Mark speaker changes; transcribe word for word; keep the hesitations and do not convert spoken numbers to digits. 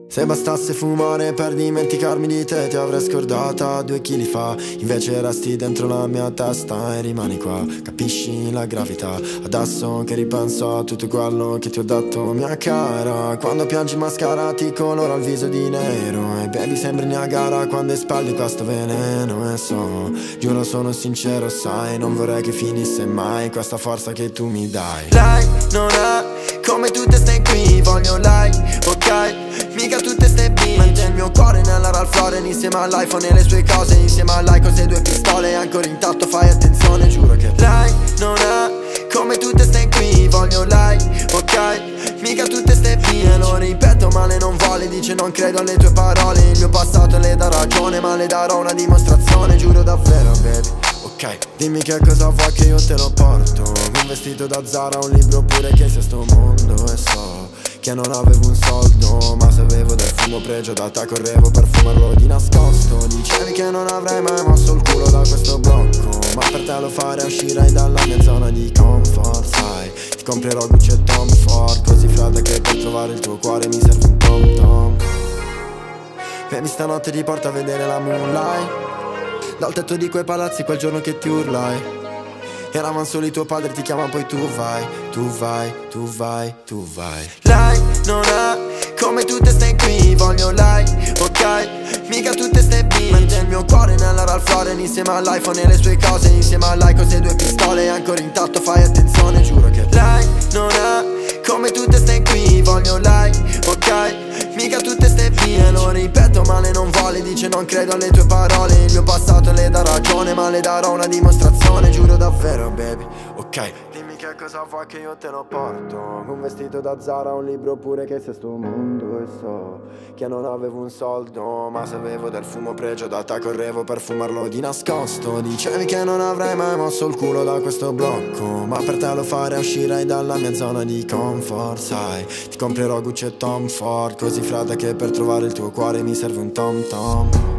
Speaker 1: Se bastasse fumare per dimenticarmi di te, ti avrei scordata due chili fa. Invece resti dentro la mia testa e rimani qua. Capisci la gravità? Adesso che ripenso a tutto quello che ti ho detto, mia cara. Quando piangi mascara ti colora il viso di nero. E baby sembri Niagara quando espelli questo veleno. E so, giuro sono sincero, sai, non vorrei che finisse mai questa forza che tu mi dai.
Speaker 2: Lei non è come tutte ste qui, voglio lei, ok? Mica tutte ste B. Mentre il mio cuore nella Ralph Lauren, insieme all'iPhone e le sue cose, insieme all'I con le due pistole, ancora intatto, fai attenzione, giuro che lei non è come tutte ste qui, voglio lei, ok? Mica tutte ste B. E lo ripeto male non vuole, dice non credo alle tue parole. Il mio passato le dà ragione, ma le darò una dimostrazione, giuro davvero baby.
Speaker 1: Ok, dimmi che cosa vuoi che io te lo porto. Un vestito da Zara, un libro pure che sia sto mondo. E so che non avevo un soldo, ma se avevo del fumo pregio da te correvo per fumarlo di nascosto. Dicevi che non avrei mai mosso il culo da questo blocco, ma per te lo farei, uscirei dalla mia zona di comfort. Sai, ti comprerò Gucci e Tom Ford, così fredda che per trovare il tuo cuore mi serve un tom tom. Vedi stanotte ti porto a vedere la moonlight dal tetto di quei palazzi quel giorno che ti urlai. Eravamo soli, tuo padre ti chiama, poi tu vai, tu vai, tu vai, tu vai.
Speaker 2: Lei non è come tutte ste qui, voglio lei, ok? Mica tutte ste B. Mentre il mio cuore nella Ralph Lauren, insieme all'iPhone e le sue cose, insieme all'I con le due pistole, ancora intatto, fai attenzione, giuro che lei non è come tutte ste qui, voglio lei, ok? Mica tutte ste B. E lo ripeto male non vuole, dice non credo alle tue parole. Il mio passato le dà ragione, ma le darò una dimostrazione, giuro davvero baby.
Speaker 1: Ok, dimmi che cosa vuoi che io te lo porto. Un vestito da Zara, un libro pure che sia sto mondo. E so che non avevo un soldo, ma se avevo del fumo pregio da te correvo per fumarlo di nascosto. Dicevi che non avrei mai mosso il culo da questo blocco, ma per te lo farei, uscirei dalla mia zona di comfort. Sai, ti comprerò Gucci e Tom Ford, così fredda che per trovare il tuo cuore mi serve un tom tom.